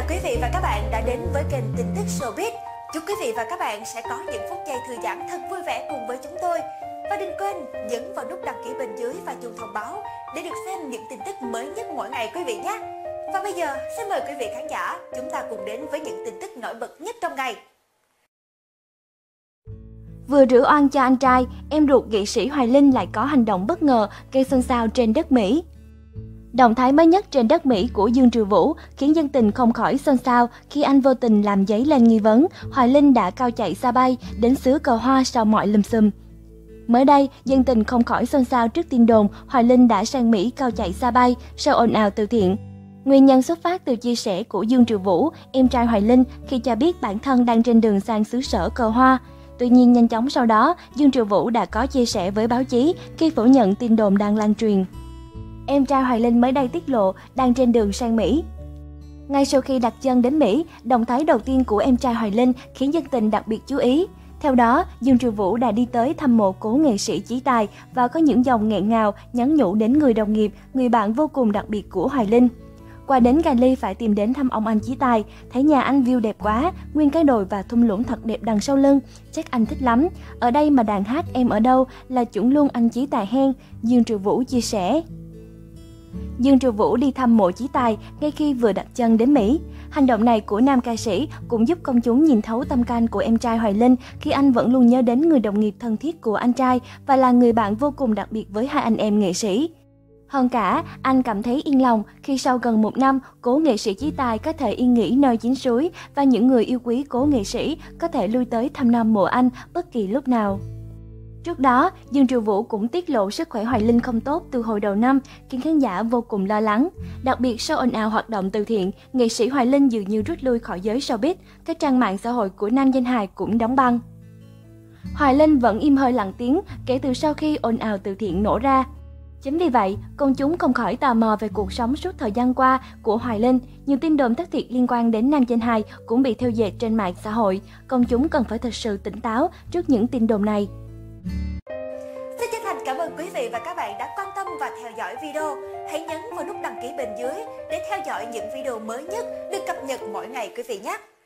quý vị và các bạn đã đến với kênh tin tức Showbiz. Chúc quý vị và các bạn sẽ có những phút giây thư giãn thật vui vẻ cùng với chúng tôi. Và đừng quên nhấn vào nút đăng ký bên dưới và chuông thông báo để được xem những tin tức mới nhất mỗi ngày quý vị nhé. Và bây giờ xin mời quý vị khán giả chúng ta cùng đến với những tin tức nổi bật nhất trong ngày. Vừa rửa oan cho anh trai, em ruột nghệ sĩ Hoài Linh lại có hành động bất ngờ gây xôn xao trên đất Mỹ. Động thái mới nhất trên đất Mỹ của Dương Trừ Vũ khiến dân tình không khỏi xôn xao khi anh vô tình làm dấy lên nghi vấn Hoài Linh đã cao chạy xa bay đến xứ cờ hoa sau mọi lùm xùm. Mới đây, dân tình không khỏi xôn xao trước tin đồn Hoài Linh đã sang Mỹ cao chạy xa bay sau ồn ào từ thiện. Nguyên nhân xuất phát từ chia sẻ của Dương Trừ Vũ, em trai Hoài Linh, khi cho biết bản thân đang trên đường sang xứ sở cờ hoa. Tuy nhiên, nhanh chóng sau đó, Dương Trừ Vũ đã có chia sẻ với báo chí khi phủ nhận tin đồn đang lan truyền. Em trai Hoài Linh mới đây tiết lộ đang trên đường sang Mỹ. Ngay sau khi đặt chân đến Mỹ, động thái đầu tiên của em trai Hoài Linh khiến dân tình đặc biệt chú ý. Theo đó, Dương Trừ Vũ đã đi tới thăm mộ cố nghệ sĩ Chí Tài và có những dòng nghẹn ngào nhắn nhủ đến người đồng nghiệp, người bạn vô cùng đặc biệt của Hoài Linh. Qua đến Cali phải tìm đến thăm ông anh Chí Tài, thấy nhà anh view đẹp quá, nguyên cái đồi và thung lũng thật đẹp đằng sau lưng, chắc anh thích lắm. Ở đây mà đàn hát Em Ở Đâu là chuẩn luôn anh Chí Tài hen, Dương Trừ Vũ chia sẻ. Dương Trừ Vũ đi thăm mộ Chí Tài ngay khi vừa đặt chân đến Mỹ. Hành động này của nam ca sĩ cũng giúp công chúng nhìn thấu tâm can của em trai Hoài Linh khi anh vẫn luôn nhớ đến người đồng nghiệp thân thiết của anh trai và là người bạn vô cùng đặc biệt với hai anh em nghệ sĩ. Hơn cả, anh cảm thấy yên lòng khi sau gần 1 năm, cố nghệ sĩ Chí Tài có thể yên nghỉ nơi chính suối và những người yêu quý cố nghệ sĩ có thể lui tới thăm nom mộ anh bất kỳ lúc nào. Trước đó, Dương Trừ Vũ cũng tiết lộ sức khỏe Hoài Linh không tốt từ hồi đầu năm, khiến khán giả vô cùng lo lắng. Đặc biệt sau ồn ào hoạt động từ thiện, nghệ sĩ Hoài Linh dường như rút lui khỏi giới showbiz, các trang mạng xã hội của nam danh hài cũng đóng băng. Hoài Linh vẫn im hơi lặng tiếng kể từ sau khi ồn ào từ thiện nổ ra. Chính vì vậy, công chúng không khỏi tò mò về cuộc sống suốt thời gian qua của Hoài Linh. Nhiều tin đồn thất thiệt liên quan đến nam danh hài cũng bị theo dệt trên mạng xã hội. Công chúng cần phải thật sự tỉnh táo trước những tin đồn này. Xin chân thành cảm ơn quý vị và các bạn đã quan tâm và theo dõi video. Hãy nhấn vào nút đăng ký bên dưới để theo dõi những video mới nhất được cập nhật mỗi ngày quý vị nhé.